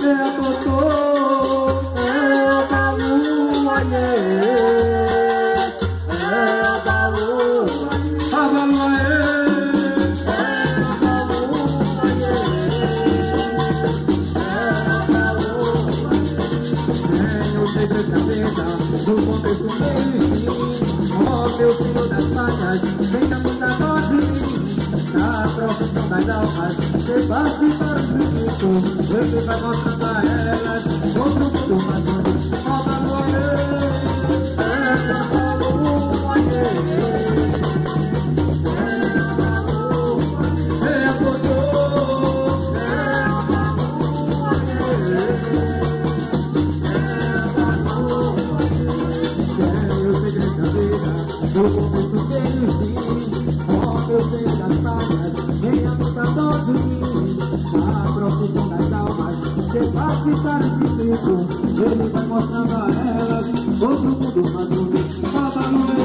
Do começo, meio e fim, ó meu filho das falhas, venha muita dose na profissão das almas. Você vai ficar o juízo, ele vai mostrando a elas outro mundo maduro. Fala no do começo, meio e fim, ó meu Senhor das falhas, venha muita dose na profissão das almas. Você vai ficar infinito, ele vai mostrando a elas outro mundo maduro.